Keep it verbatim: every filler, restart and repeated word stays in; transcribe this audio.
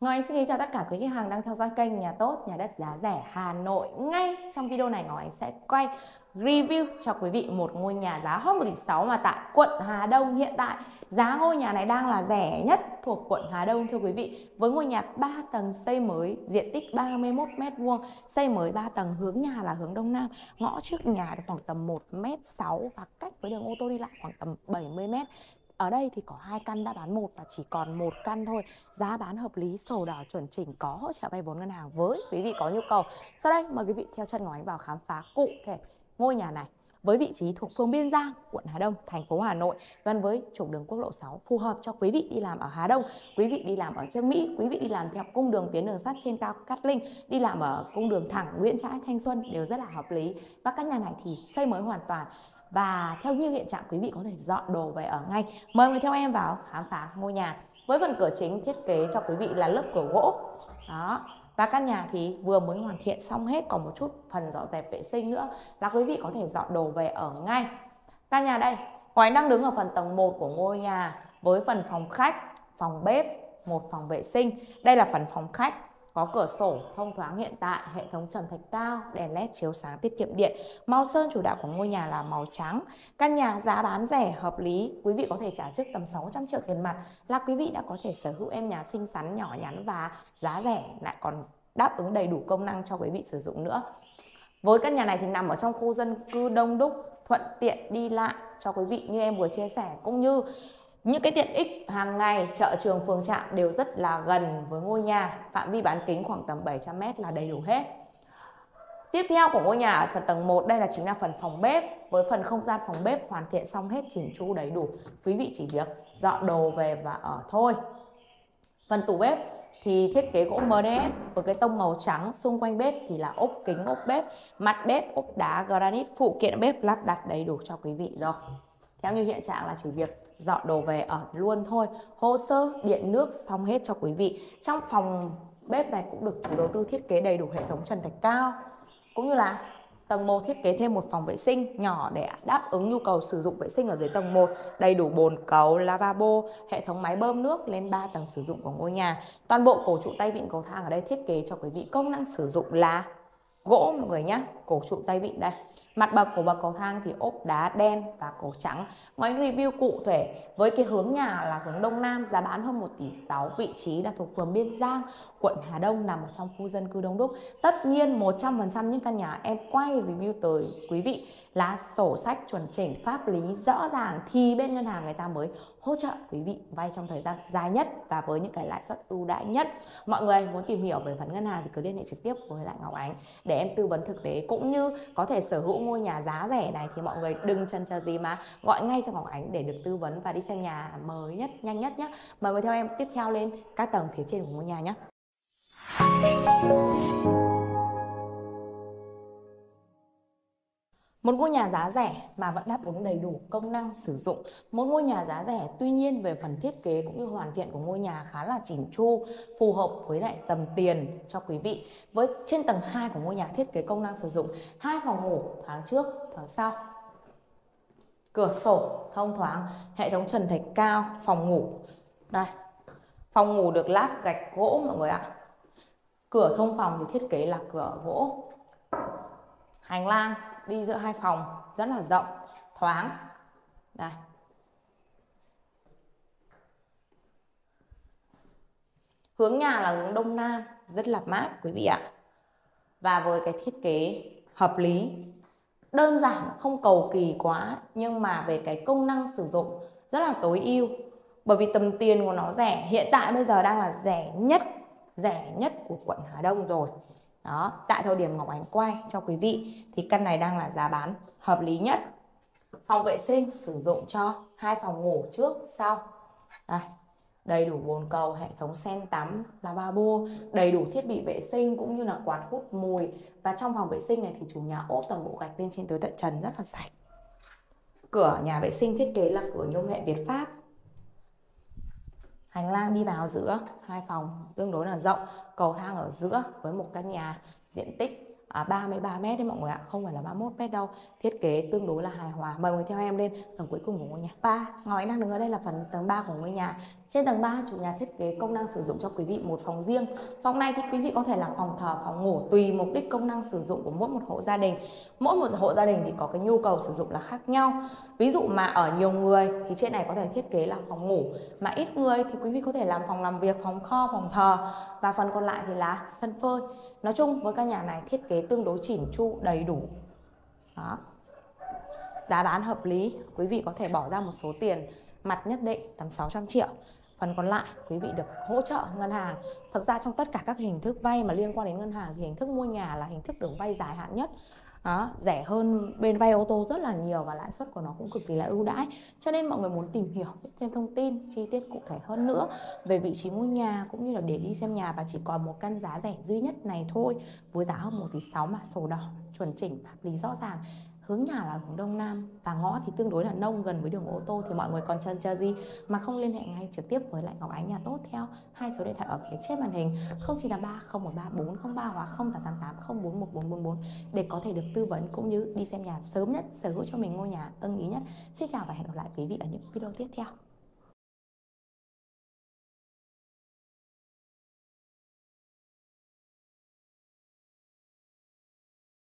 Ngọc Ánh xin kính chào tất cả quý khách hàng đang theo dõi kênh Nhà Tốt Nhà Đất Giá Rẻ Hà Nội. Ngay trong video này Ngọc Ánh sẽ quay review cho quý vị một ngôi nhà giá hơn một tỷ sáu mà tại quận Hà Đông. Hiện tại giá ngôi nhà này đang là rẻ nhất thuộc quận Hà Đông thưa quý vị, với ngôi nhà ba tầng xây mới, diện tích ba mươi mốt mét vuông, xây mới ba tầng, hướng nhà là hướng Đông Nam, ngõ trước nhà khoảng tầm một mét sáu và cách với đường ô tô đi lại khoảng tầm bảy mươi mét. Ở đây thì có hai căn đã bán một và chỉ còn một căn thôi. Giá bán hợp lý, sổ đỏ chuẩn chỉnh, có hỗ trợ vay vốn ngân hàng với quý vị có nhu cầu. Sau đây mời quý vị theo chân Ngọc Ánh vào khám phá cụ thể ngôi nhà này với vị trí thuộc phường Biên Giang, quận Hà Đông, thành phố Hà Nội, gần với trục đường quốc lộ sáu, phù hợp cho quý vị đi làm ở Hà Đông, quý vị đi làm ở Trương Mỹ, quý vị đi làm theo cung đường tuyến đường sắt trên cao Cát Linh, đi làm ở cung đường thẳng Nguyễn Trãi, Thanh Xuân đều rất là hợp lý. Và căn nhà này thì xây mới hoàn toàn. Và theo như hiện trạng quý vị có thể dọn đồ về ở ngay. Mời người theo em vào khám phá ngôi nhà. Với phần cửa chính thiết kế cho quý vị là lớp cửa gỗ. Đó. Và căn nhà thì vừa mới hoàn thiện xong hết, còn một chút phần dọn dẹp vệ sinh nữa là quý vị có thể dọn đồ về ở ngay. Căn nhà đây, Ngọc Ánh đang đứng ở phần tầng một của ngôi nhà với phần phòng khách, phòng bếp, một phòng vệ sinh. Đây là phần phòng khách. Có cửa sổ thông thoáng hiện tại, hệ thống trần thạch cao, đèn led chiếu sáng tiết kiệm điện. Màu sơn chủ đạo của ngôi nhà là màu trắng. Căn nhà giá bán rẻ hợp lý, quý vị có thể trả trước tầm sáu trăm triệu tiền mặt là quý vị đã có thể sở hữu em nhà xinh xắn, nhỏ nhắn và giá rẻ, lại còn đáp ứng đầy đủ công năng cho quý vị sử dụng nữa. Với căn nhà này thì nằm ở trong khu dân cư đông đúc, thuận tiện đi lại cho quý vị như em vừa chia sẻ, cũng như những cái tiện ích hàng ngày, chợ trường phường trạm đều rất là gần với ngôi nhà. Phạm vi bán kính khoảng tầm bảy trăm mét là đầy đủ hết. Tiếp theo của ngôi nhà ở phần tầng một, đây là chính là phần phòng bếp. Với phần không gian phòng bếp hoàn thiện xong hết, chỉnh chu đầy đủ, quý vị chỉ việc dọn đồ về và ở thôi. Phần tủ bếp thì thiết kế gỗ em đê ép với cái tông màu trắng, xung quanh bếp thì là ốp kính ốp bếp, mặt bếp ốp đá granite, phụ kiện bếp lắp đặt đầy đủ cho quý vị rồi. Theo như hiện trạng là chỉ việc dọn đồ về ở luôn thôi. Hồ sơ điện nước xong hết cho quý vị. Trong phòng bếp này cũng được chủ đầu tư thiết kế đầy đủ hệ thống trần thạch cao, cũng như là tầng một thiết kế thêm một phòng vệ sinh nhỏ để đáp ứng nhu cầu sử dụng vệ sinh ở dưới tầng một, đầy đủ bồn cầu, lavabo, hệ thống máy bơm nước lên ba tầng sử dụng của ngôi nhà. Toàn bộ cổ trụ tay vịn cầu thang ở đây thiết kế cho quý vị công năng sử dụng là gỗ mọi người nhé. Cổ trụ tay vịn đây, mặt bậc của bậc cầu thang thì ốp đá đen và cổ trắng. Ngoài review cụ thể với cái hướng nhà là hướng Đông Nam, giá bán hơn một tỷ sáu, vị trí là thuộc phường Biên Giang, quận Hà Đông, nằm ở trong khu dân cư đông đúc. Tất nhiên một trăm phần trăm những căn nhà em quay review tới quý vị là sổ sách chuẩn chỉnh, pháp lý rõ ràng thì bên ngân hàng người ta mới hỗ trợ quý vị vay trong thời gian dài nhất và với những cái lãi suất ưu đãi nhất. Mọi người muốn tìm hiểu về phần ngân hàng thì cứ liên hệ trực tiếp với lại Ngọc Ánh để em tư vấn thực tế, cũng như có thể sở hữu ngôi nhà giá rẻ này thì mọi người đừng chần chờ gì mà gọi ngay cho Ngọc Ánh để được tư vấn và đi xem nhà mới nhất, nhanh nhất nhé. Mời người theo em tiếp theo lên các tầng phía trên của ngôi nhà nhé. Một ngôi nhà giá rẻ mà vẫn đáp ứng đầy đủ công năng sử dụng. Một ngôi nhà giá rẻ, tuy nhiên về phần thiết kế cũng như hoàn thiện của ngôi nhà khá là chỉnh chu, phù hợp với lại tầm tiền cho quý vị. Với trên tầng hai của ngôi nhà thiết kế công năng sử dụng hai phòng ngủ thoáng trước, thoáng sau. Cửa sổ thông thoáng, hệ thống trần thạch cao, phòng ngủ. Đây, phòng ngủ được lát gạch gỗ mọi người ạ. Cửa thông phòng thì thiết kế là cửa gỗ. Hành lang đi giữa hai phòng rất là rộng, thoáng. Đây. Hướng nhà là hướng Đông Nam, rất là mát quý vị ạ. Và với cái thiết kế hợp lý, đơn giản, không cầu kỳ quá, nhưng mà về cái công năng sử dụng rất là tối ưu. Bởi vì tầm tiền của nó rẻ, hiện tại bây giờ đang là rẻ nhất, rẻ nhất của quận Hà Đông rồi. Đó, tại thời điểm Ngọc Ánh quay cho quý vị thì căn này đang là giá bán hợp lý nhất. Phòng vệ sinh sử dụng cho hai phòng ngủ trước, sau. Đây, đầy đủ bồn cầu, hệ thống sen tắm, lavabo, đầy đủ thiết bị vệ sinh cũng như là quạt hút mùi. Và trong phòng vệ sinh này thì chủ nhà ốp toàn bộ gạch lên trên tới tận trần rất là sạch. Cửa nhà vệ sinh thiết kế là cửa nhôm hệ Việt Pháp. Hành lang đi vào giữa hai phòng tương đối là rộng, cầu thang ở giữa với một căn nhà diện tích à, ba mươi ba mét đấy mọi người ạ, không phải là ba mươi mốt mét đâu. Thiết kế tương đối là hài hòa. Mời mọi người theo em lên tầng cuối cùng của ngôi nhà. Ba, Ngọc Ánh đang đứng ở đây là phần tầng ba của ngôi nhà. Trên tầng ba, chủ nhà thiết kế công năng sử dụng cho quý vị một phòng riêng. Phòng này thì quý vị có thể làm phòng thờ, phòng ngủ, tùy mục đích công năng sử dụng của mỗi một hộ gia đình. Mỗi một hộ gia đình thì có cái nhu cầu sử dụng là khác nhau. Ví dụ mà ở nhiều người thì trên này có thể thiết kế làm phòng ngủ, mà ít người thì quý vị có thể làm phòng làm việc, phòng kho, phòng thờ, và phần còn lại thì là sân phơi. Nói chung với căn nhà này thiết kế tương đối chỉn chu, đầy đủ. Đó. Giá bán hợp lý, quý vị có thể bỏ ra một số tiền mặt nhất định tầm sáu trăm triệu. Phần còn lại quý vị được hỗ trợ ngân hàng. Thực ra trong tất cả các hình thức vay mà liên quan đến ngân hàng thì hình thức mua nhà là hình thức được vay dài hạn nhất. Đó, rẻ hơn bên vay ô tô rất là nhiều và lãi suất của nó cũng cực kỳ là ưu đãi. Cho nên mọi người muốn tìm hiểu thêm thông tin chi tiết cụ thể hơn nữa về vị trí mua nhà cũng như là để đi xem nhà, và chỉ còn một căn giá rẻ duy nhất này thôi, với giá hơn một tỷ sáu mà sổ đỏ chuẩn chỉnh, pháp lý rõ ràng. Hướng nhà là hướng đông nam và ngõ thì tương đối là nông, gần với đường ô tô, thì mọi người còn chần chờ gì mà không liên hệ ngay trực tiếp với lại Ngọc Ánh Nhà Tốt theo hai số điện thoại ở phía trên màn hình không chín tám ba không một ba bốn không ba hoặc không tám tám tám không bốn một bốn bốn bốn để có thể được tư vấn cũng như đi xem nhà sớm nhất, sở hữu cho mình ngôi nhà ưng ý nhất. Xin chào và hẹn gặp lại quý vị ở những video tiếp theo.